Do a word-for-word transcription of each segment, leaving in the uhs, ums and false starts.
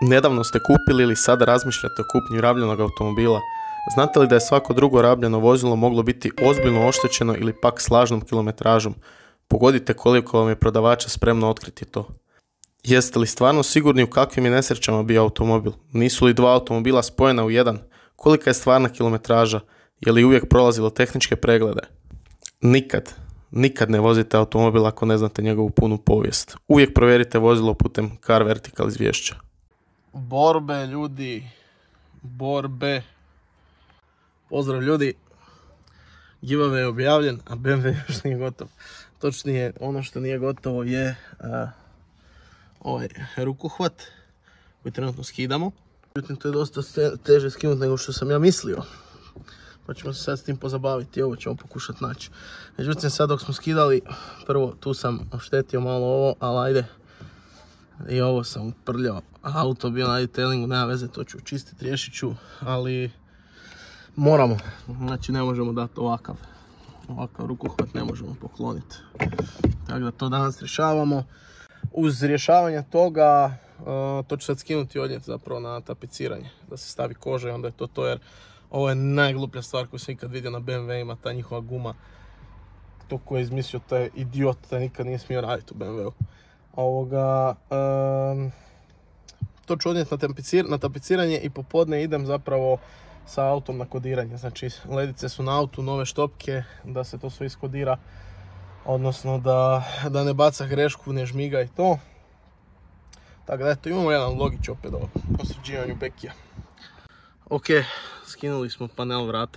Nedavno ste kupili ili sada razmišljate o kupnji rabljenog automobila. Znate li da je svako drugo rabljeno vozilo moglo biti ozbiljno oštećeno ili pak s lažnom kilometražom? Pogodite koliko vam je prodavača spremno otkriti to. Jeste li stvarno sigurni u kakvim je nesrećama bio automobil? Nisu li dva automobila spojena u jedan? Kolika je stvarna kilometraža? Je li uvijek prolazilo tehničke preglede? Nikad. Nikad ne vozite automobil ako ne znate njegovu punu povijest. Uvijek provjerite vozilo putem Car Vertical izvješća. Borbe, ljudi. Borbe. Pozdrav, ljudi. Giveaway je objavljen, a B M W još nije gotov. Točnije, ono što nije gotovo je uh, ovaj rukohvat koji trenutno skidamo. Međutim, to je dosta teže skinuti nego što sam ja mislio. Pa ćemo se sad s tim pozabaviti i ovo ćemo pokušati naći. Međutim, sad dok smo skidali, prvo tu sam oštetio malo ovo, ali ajde. I ovo sam prljao. Auto bio na detailingu, nema veze, to ću čistiti, riješit ću, ali moramo. Znači ne možemo dati ovakav. Ovakav rukohvat ne možemo pokloniti. Tako da to danas rješavamo. Uz rješavanje toga, uh, to ću sad skinuti odnijet zapravo na tapiciranje. Da se stavi koža i onda je to to, jer ovo je najgluplja stvar koju sam ikad vidio na B M W-ima, ta njihova guma. To ko je izmislio, taj idiot, taj nikad nije smio raditi u B M W-u. Ovoga, um, to ću odnijeti na, tapicir, na tapiciranje i popodne idem zapravo sa autom na kodiranje. Znači ledice su na autu, nove štopke, da se to sve iskodira. Odnosno da, da ne baca grešku, ne žmiga i to. Tako da eto, imamo jedan logić opet o posređivanju bekija. Ok, skinuli smo panel vrata.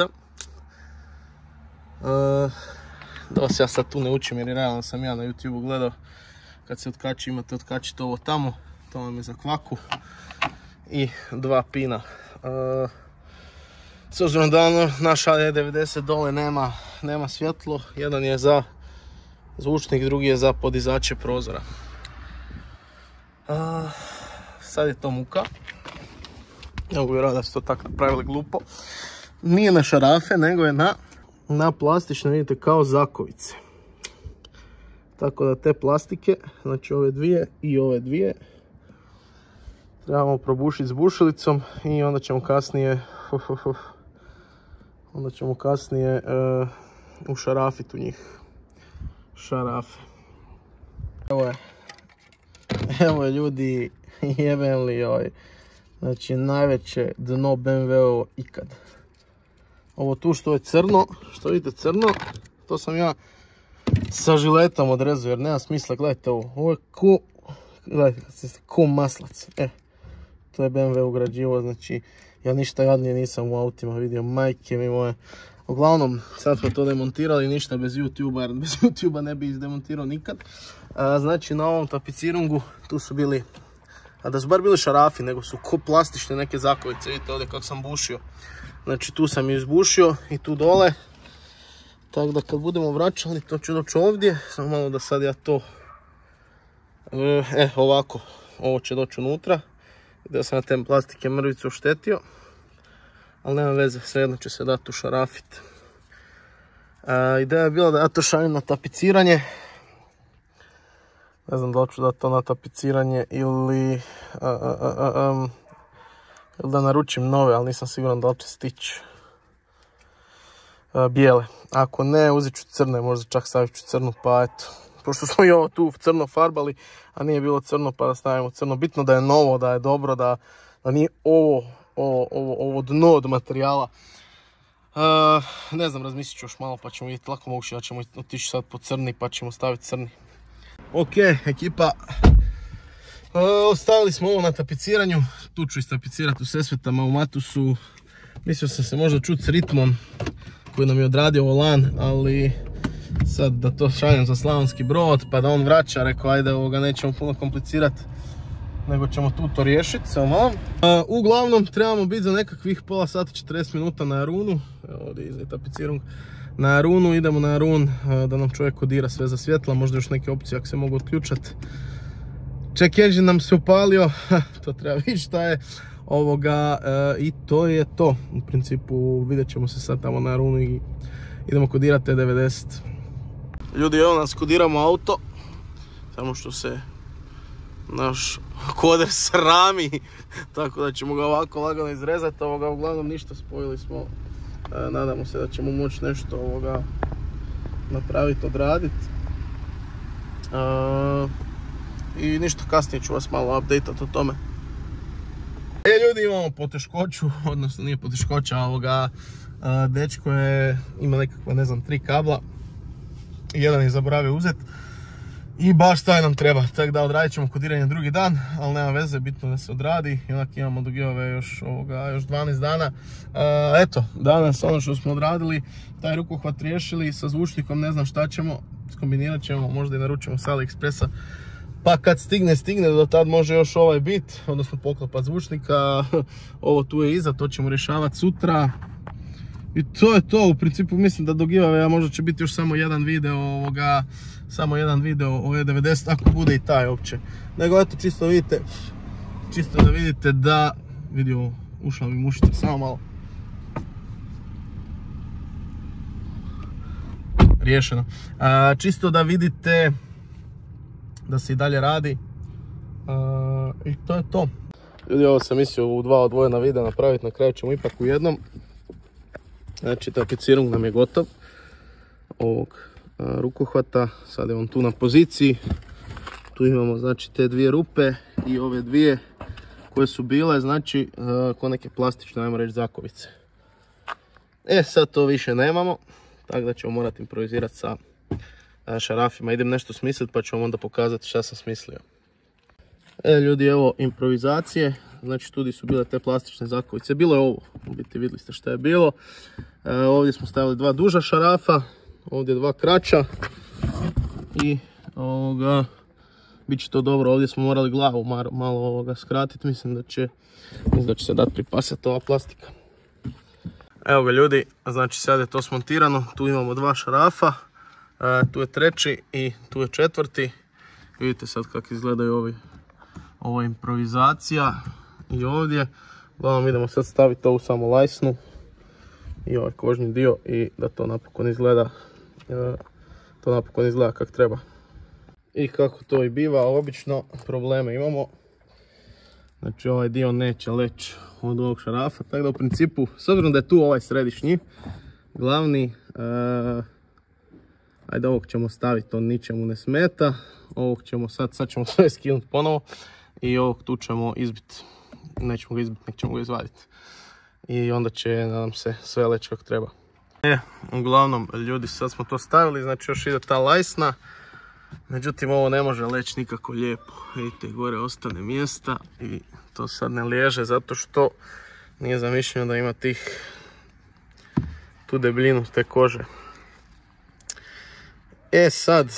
Uh, da vas ja sad tu ne učim jer realno sam ja na YouTube gledao. Kad se otkači, imate otkačiti ovo tamo, to vam je za kvaku i dva pina. Uh, s obzirom da naš A E devedeset dole nema, nema svjetlo, jedan je za zvučnik, drugi je za podizače prozora. Uh, sad je to muka. Ne mogu vjerovati da su to tako napravili glupo. Nije na šarafe, nego je na, na plastične, vidite, kao zakovice. Tako da te plastike, znači ove dvije i ove dvije, trebamo probušiti s bušilicom i onda ćemo kasnije, uf, uf, uf, onda ćemo kasnije uh, ušarafiti u njih šarafe. Evo je, evo je ljudi, jebem li joj, znači najveće dno B M W-ovo ikad. Ovo tu što je crno, što vidite crno, to sam ja sa žiletom odrezao jer nema smisla, gledajte ovo, ovo je ko, gledajte, ko maslac, e, to je B M W ugrađivo, znači ja ništa jadnije nisam u autima vidio, majke mi moje. Uglavnom, sad smo to demontirali, ništa bez YouTube-a, jer bez YouTube-a ne bi izdemontirao nikad. A, znači na ovom tapicirungu, tu su bili, a da su bar bili šarafi, nego su ko plastične neke zakovice, vidite ovdje kako sam bušio. Znači tu sam ju izbušio i tu dole. Tako da kad budemo vraćali, to ću doći ovdje, samo malo da sad ja to, e, ovako, ovo će doći unutra. Da sam na tem plastike mrvicu oštetio, ali nema veze, svejedno će se dati ušarafit. E, ideja je bila da ja to šaljem na tapiciranje. Ne znam da li ću dati to na tapiciranje ili, a, a, a, a, um, ili da naručim nove, ali nisam siguran da li će stići. Bijele. Ako ne, uzet ću crne, možda čak stavit ću crnu, pa eto. Pošto smo i ovo tu crno farbali, a nije bilo crno, pa da stavimo crno. Bitno da je novo, da je dobro, da, da nije ovo, ovo, ovo, ovo dno od materijala. Uh, ne znam, razmislit ću još malo, pa ćemo vidjeti, lako moguće da ćemo otići sad po crni, pa ćemo staviti crni. Ok, ekipa. Uh, ostavili smo ovo na tapiciranju. Tu ću istapicirati u Sesvetama u Matusu. Mislio sam se možda čuti s ritmom koji nam je odradio volan, ali sad da to šaljem za Slavonski Brod pa da on vraća, rekao ajde ovoga nećemo puno komplicirati nego ćemo tu to riješiti samo. Uh, uglavnom trebamo biti za nekakvih pola sata, četrdeset minuta na Arunu. Evo ovdje iza tapicirung. Na Arunu, idemo na Arun uh, da nam čovjek kodira sve za svjetla, možda još neke opcije ako se mogu otključati. Check engine nam se upalio, to treba vidjeti šta je. Ovoga, e, i to je to. U principu vidjet ćemo se sad tamo na Arunu i idemo kodirati T devedeset. Ljudi, evo nas kodiramo auto. Samo što se naš koder srami, tako da ćemo ga ovako lagano izrezati. Ovoga, uglavnom ništa, spojili smo, e, nadamo se da ćemo moći nešto ovoga napraviti, odraditi. E, I ništa, kasnije ću vas malo updateati o tome. E ljudi, imamo poteškoću, odnosno nije poteškoća, ovoga, e, dečko je, ima nekakva, ne znam, tri kabla. Jedan je zaboravio uzeti. I baš taj nam treba, tako da odradit ćemo kodiranje drugi dan, ali nema veze, bitno da se odradi. I onak imamo do giveaway još, ovoga, još dvanaest dana. E, eto, danas ono što smo odradili, taj rukohvat riješili, sa zvučnikom ne znam šta ćemo, skombinirat ćemo, možda i naručimo sa AliExpressa. Pa kad stigne, stigne, do tad može još ovaj bit, odnosno poklopat zvučnika. Ovo tu je iza, to ćemo rješavati sutra. I to je to, u principu mislim da do giveawaya možda će biti još samo jedan video ovoga, samo jedan video o E devedeset, ako bude i taj uopće. Nego eto, čisto vidite, čisto da vidite da, vidio, ušla mi mušica, samo malo. Riješeno. A, čisto da vidite da se i dalje radi. A, I to je to. Ljudi, ovo sam mislio u dva odvojena videa napraviti, na kraju ćemo ipak u jednom. Znači, tapicirung nam je gotov ovog a, rukohvata. Sad je on tu na poziciji. Tu imamo znači te dvije rupe i ove dvije koje su bile, znači a, ko neke plastične, ajmo reći, zakovice. E, sad to više nemamo, tako da ćemo morati improvizirati sa a, šarafima. Idem nešto smisliti pa ću vam onda pokazati šta sam smislio. E ljudi, evo improvizacije. Znači tu su bile te plastične zakovice, bilo je ovo, u biti vidjeli ste šta je bilo. E, ovdje smo stavili dva duža šarafa, ovdje dva kraća i ovoga, bit će to dobro. Ovdje smo morali glavu malo, malo ovoga skratiti, mislim da će, mislim da će se dati pripasati ova plastika. Evo ga ljudi, znači sad je to smontirano, tu imamo dva šarafa, e, tu je treći i tu je četvrti. Vidite sad kako izgledaju ovi, ovo je improvizacija. I ovdje, uglavnom idemo sad staviti ovu samo lajsnu i ovaj kožni dio i da to napokon izgleda, to napokon izgleda kako treba. I kako to i biva, obično probleme imamo. Znači ovaj dio neće leći od ovog šarafa, tako da u principu, s obzirom da je tu ovaj središnji, glavni, uh, ajde ovog ćemo staviti, on ničemu ne smeta. Ovog ćemo sad, sad ćemo sve skinuti ponovo i ovog tu ćemo izbiti. Nećemo ga izbiti, nek ćemo ga izvaditi. I onda će, nadam se, sve leći kako treba. E, uglavnom, ljudi, sad smo to stavili, znači još ide ta lajsna. Međutim, ovo ne može leći nikako lijepo. Vidite, gore ostane mjesta i to sad ne liježe zato što nije zamišljeno da ima tih, tu debljinu te kože. E sad,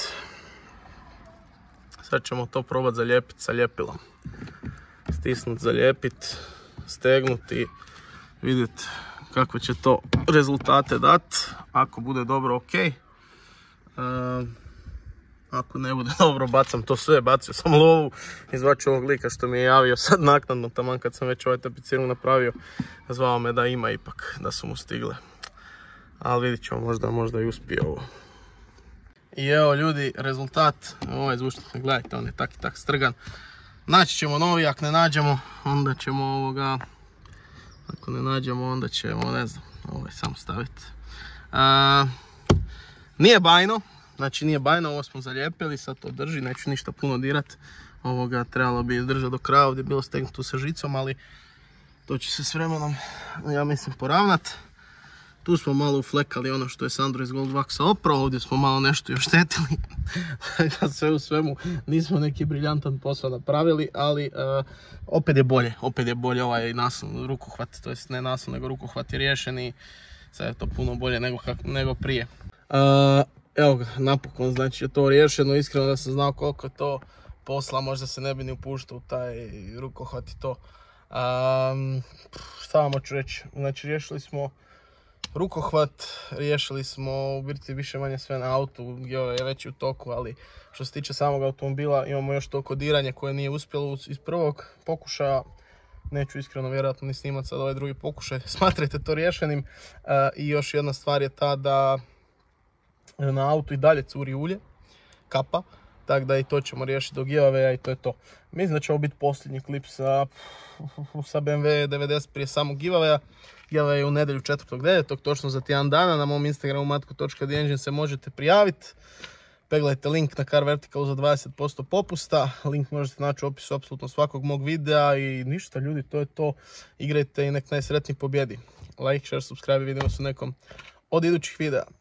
sad ćemo to probati zalijepiti sa ljepilom. Stisnuti, zalijepiti, stegnuti, vidjeti kakve će to rezultate dati. Ako bude dobro, ok. E, ako ne bude dobro, bacam to sve, bacio sam lovu, izvaću ovog lika što mi je javio sad naknadno, taman kad sam već ovaj tapicirung napravio, zvao me da ima ipak, da su mu stigle. Ali vidit ćemo, možda, možda i uspije ovo. I evo ljudi, rezultat, ovaj zvučnik, gledajte, on je tak i tak strgan. Naći ćemo novi, ako ne nađemo, onda ćemo ovoga, ako ne nađemo, onda ćemo, ne znam, ovaj samo staviti. A, nije bajno, znači nije bajno, ovo smo zalijepili, sad to drži, neću ništa puno dirati. Ovoga trebalo bi držati do kraja, ovdje je bilo stegnuto sa žicom, ali to će se s vremenom, ja mislim, poravnat. Tu smo malo uflekali ono što je Sandro iz Gold Waxa oprao, ovdje smo malo nešto još štetili. Da sve u svemu nismo neki briljantan posao napravili, ali uh, opet je bolje, opet je bolje ovaj naslon, rukohvat, to jest ne naslon nego rukohvat je riješen i sad je to puno bolje nego, nego prije. Uh, evo ga, napokon znači je to riješeno, iskreno da sam znao koliko je to posla, možda se ne bi ni upuštao u taj rukohvat i to. Um, šta vam hoću reći, znači riješili smo rukohvat, riješili smo u biti više manje sve na autu, gdje je već u toku, ali što se tiče samog automobila imamo još to kodiranje koje nije uspjelo iz prvog pokušaja. Neću iskreno vjerojatno ni snimati sad ovaj drugi pokušaj, smatrajte to riješenim. E, I još jedna stvar je ta da na autu i dalje curi ulje, kapa, Tako da i to ćemo riješiti do giveawaya i to je to. Mislim da će ovo biti posljednji klip sa, sa B M W devedeset prije samog giveawaya. Giveaway je u nedjelju četvrtog devetog, točno za tjedan dana. Na mom Instagramu matko točka the engine se možete prijaviti. Pegledajte link na Car Vertical za dvadeset posto popusta. Link možete naći u opisu apsolutno svakog mog videa i ništa ljudi, to je to. Igrajte i nek najsretniji pobjedi. Like, share, subscribe i vidimo se u nekom od idućih videa.